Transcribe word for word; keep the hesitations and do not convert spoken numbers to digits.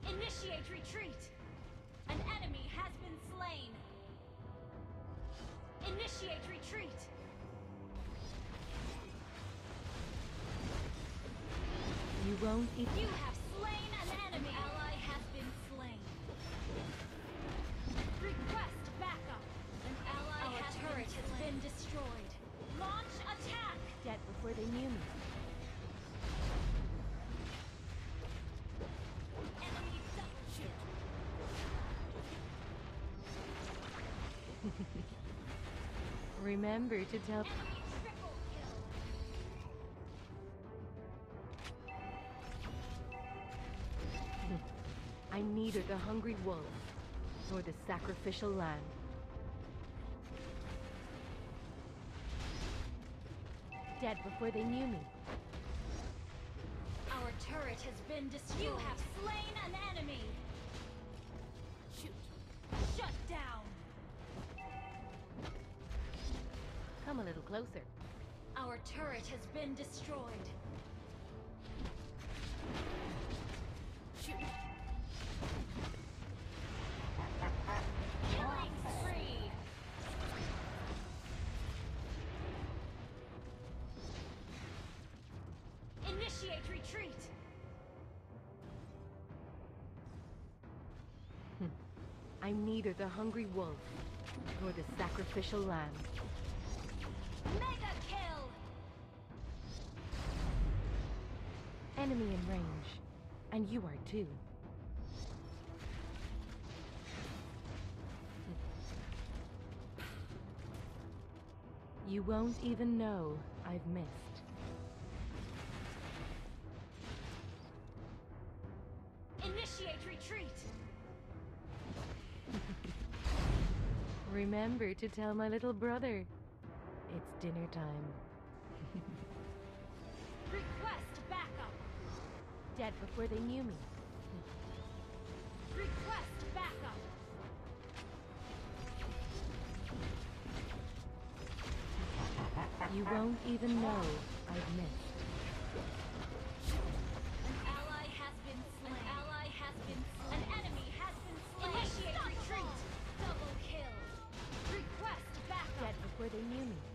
Initiate retreat! An enemy has been slain! Initiate retreat! You won't eat. You have slain an enemy! An ally has been slain. Request backup! An ally Our has turret been has been destroyed. Launch attack! Dead before they knew me. Enemy double kill. Remember to tell. Enemy triple kill. I'm neither the hungry wolf nor the sacrificial lamb. Dead before they knew me. Our turret has been destroyed. You have slain an enemy. Shoot. Shut down. Come a little closer. Our turret has been destroyed. Shoot. Killing spree. Initiate retreat. I'm neither the hungry wolf nor the sacrificial lamb. Mega kill. Enemy in range, and you are too. You won't even know I've missed. Initiate retreat. Remember to tell my little brother it's dinner time. Request backup. Dead before they knew me. Request backup. You won't even know I've missed. An ally has been slain. An ally has been slain. An enemy has been slain. Initiate retreat. Double kill. Request backup. Dead before they knew me.